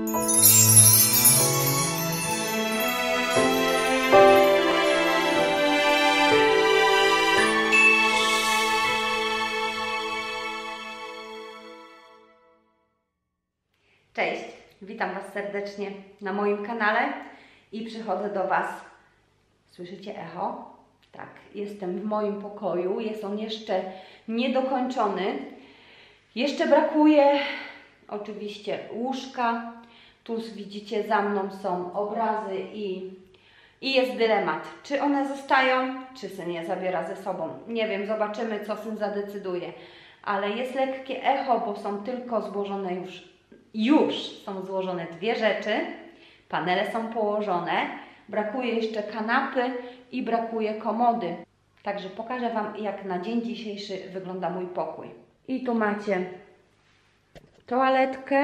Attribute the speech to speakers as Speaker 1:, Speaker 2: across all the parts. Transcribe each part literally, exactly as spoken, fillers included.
Speaker 1: Cześć, witam Was serdecznie na moim kanale i przychodzę do Was. Słyszycie echo? Tak, jestem w moim pokoju, jest on jeszcze niedokończony. Jeszcze brakuje oczywiście łóżka. Tu widzicie, za mną są obrazy i, i jest dylemat. Czy one zostają, czy syn je zabiera ze sobą? Nie wiem, zobaczymy, co syn zadecyduje. Ale jest lekkie echo, bo są tylko złożone już Już są złożone dwie rzeczy, panele są położone, brakuje jeszcze kanapy i brakuje komody. Także pokażę Wam, jak na dzień dzisiejszy wygląda mój pokój. I tu macie toaletkę.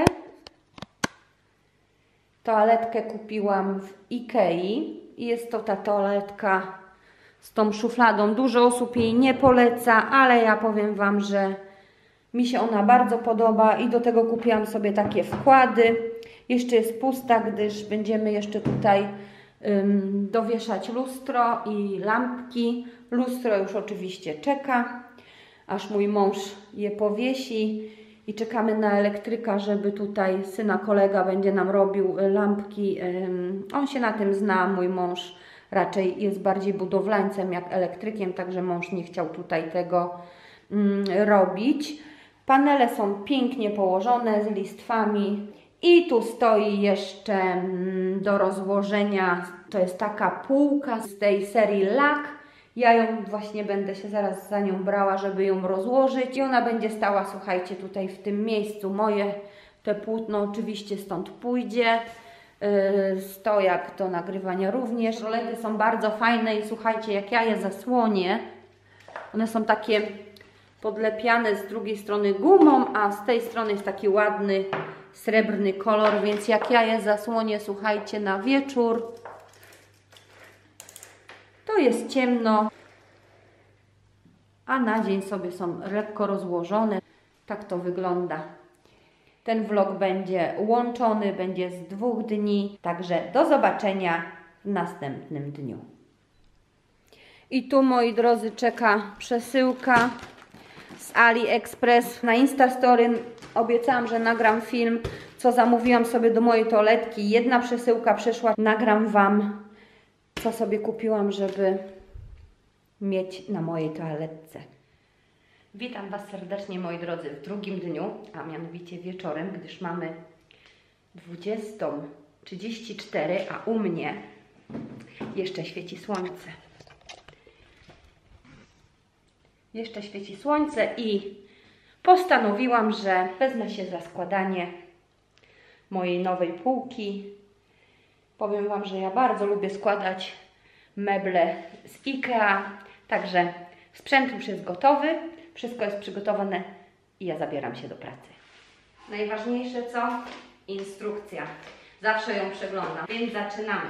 Speaker 1: Toaletkę kupiłam w Ikei i jest to ta toaletka z tą szufladą. Dużo osób jej nie poleca, ale ja powiem Wam, że mi się ona bardzo podoba i do tego kupiłam sobie takie wkłady. Jeszcze jest pusta, gdyż będziemy jeszcze tutaj ym, dowieszać lustro i lampki. Lustro już oczywiście czeka, aż mój mąż je powiesi i czekamy na elektryka, żeby tutaj syna kolega będzie nam robił lampki. Ym, on się na tym zna, mój mąż raczej jest bardziej budowlańcem jak elektrykiem, także mąż nie chciał tutaj tego ym, robić. Panele są pięknie położone z listwami i tu stoi jeszcze do rozłożenia, to jest taka półka z tej serii Lak. Ja ją właśnie będę się zaraz za nią brała, żeby ją rozłożyć i ona będzie stała, słuchajcie, tutaj w tym miejscu. Moje te płótno oczywiście stąd pójdzie, yy, stojak do nagrywania również. Rolety są bardzo fajne i słuchajcie, jak ja je zasłonię, one są takie podlepiane z drugiej strony gumą, a z tej strony jest taki ładny srebrny kolor, więc jak ja je zasłonię, słuchajcie, na wieczór, to jest ciemno, a na dzień sobie są lekko rozłożone. Tak to wygląda. Ten vlog będzie łączony, będzie z dwóch dni, także do zobaczenia w następnym dniu. I tu, moi drodzy, czeka przesyłka z AliExpress. Na Instastory obiecałam, że nagram film, co zamówiłam sobie do mojej toaletki. Jedna przesyłka przyszła. Nagram Wam, co sobie kupiłam, żeby mieć na mojej toaletce. Witam Was serdecznie, moi drodzy, w drugim dniu, a mianowicie wieczorem, gdyż mamy dwudziestą trzydzieści cztery, a u mnie jeszcze świeci słońce. Jeszcze świeci słońce i postanowiłam, że wezmę się za składanie mojej nowej półki. Powiem Wam, że ja bardzo lubię składać meble z Ikea, także sprzęt już jest gotowy, wszystko jest przygotowane i ja zabieram się do pracy. Najważniejsze co? Instrukcja. Zawsze ją przeglądam, więc zaczynamy.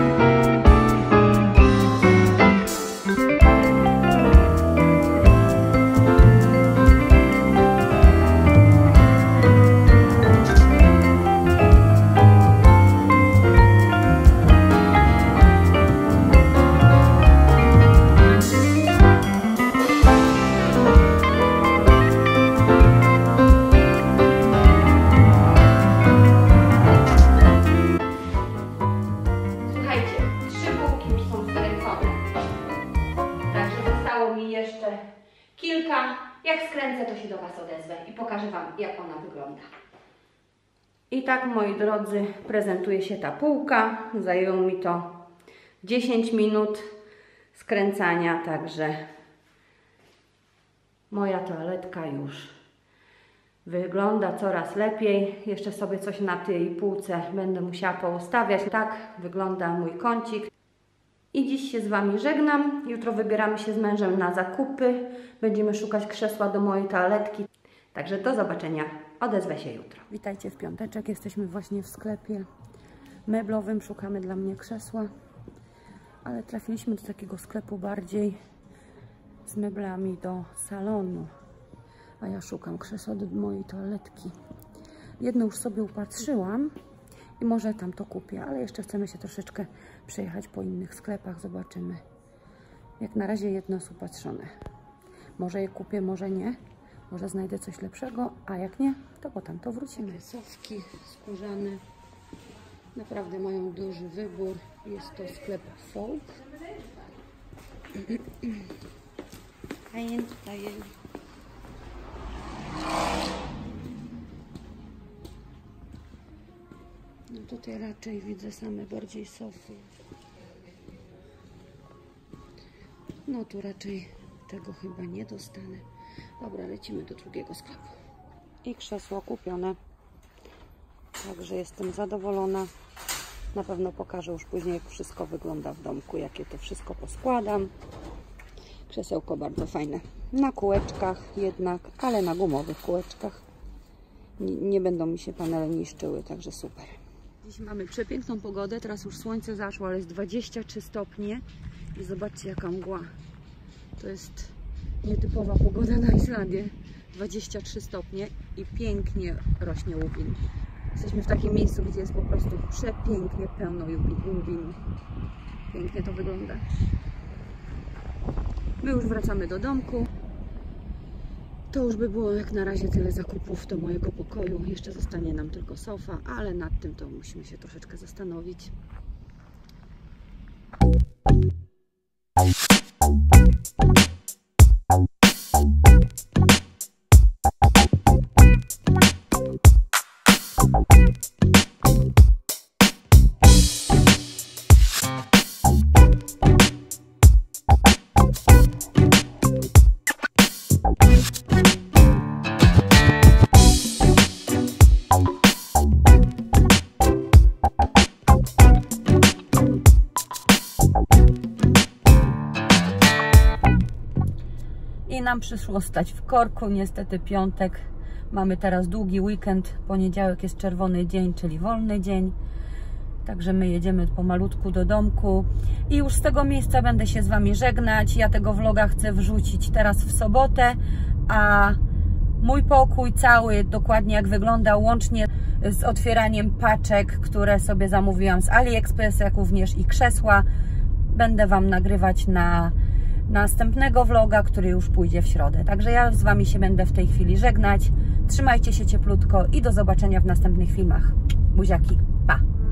Speaker 1: Kilka, jak skręcę, to się do Was odezwę i pokażę Wam, jak ona wygląda. I tak, moi drodzy, prezentuje się ta półka. Zajęło mi to dziesięć minut skręcania, także moja toaletka już wygląda coraz lepiej. Jeszcze sobie coś na tej półce będę musiała poustawiać. Tak wygląda mój kącik. I dziś się z Wami żegnam. Jutro wybieramy się z mężem na zakupy. Będziemy szukać krzesła do mojej toaletki. Także do zobaczenia. Odezwę się jutro. Witajcie w piąteczek. Jesteśmy właśnie w sklepie meblowym. Szukamy dla mnie krzesła. Ale trafiliśmy do takiego sklepu bardziej z meblami do salonu. A ja szukam krzesła do mojej toaletki. Jedno już sobie upatrzyłam i może tam to kupię, ale jeszcze chcemy się troszeczkę przejechać po innych sklepach, zobaczymy. Jak na razie jedno jest upatrzone. Może je kupię, może nie. Może znajdę coś lepszego, a jak nie, to potem to wrócimy. Sofki skórzane. Naprawdę mają duży wybór. Jest to sklep Folk. Fajnie tutaj jest. No tutaj raczej widzę same bardziej sofy. No tu raczej tego chyba nie dostanę. Dobra, lecimy do drugiego sklepu. I krzesło kupione. Także jestem zadowolona. Na pewno pokażę już później, jak wszystko wygląda w domku, jakie to wszystko poskładam. Krzesełko bardzo fajne. Na kółeczkach jednak, ale na gumowych kółeczkach. Nie, nie będą mi się panele niszczyły, także super. Dziś mamy przepiękną pogodę. Teraz już słońce zaszło, ale jest dwadzieścia trzy stopnie. I zobaczcie, jaka mgła. To jest nietypowa pogoda na Islandię. dwadzieścia trzy stopnie i pięknie rośnie łubin. Jesteśmy w takim miejscu, gdzie jest po prostu przepięknie pełno łubin. Pięknie to wygląda. My już wracamy do domku. To już by było jak na razie tyle zakupów do mojego pokoju. Jeszcze zostanie nam tylko sofa, ale nad tym to musimy się troszeczkę zastanowić. I nam przyszło stać w korku, niestety piątek. Mamy teraz długi weekend, poniedziałek jest czerwony dzień, czyli wolny dzień. Także my jedziemy pomalutku do domku i już z tego miejsca będę się z Wami żegnać. Ja tego vloga chcę wrzucić teraz w sobotę, a mój pokój cały, dokładnie jak wygląda, łącznie z otwieraniem paczek, które sobie zamówiłam z AliExpress, jak również i krzesła, będę Wam nagrywać na następnego vloga, który już pójdzie w środę. Także ja z Wami się będę w tej chwili żegnać. Trzymajcie się cieplutko i do zobaczenia w następnych filmach. Buziaki, pa!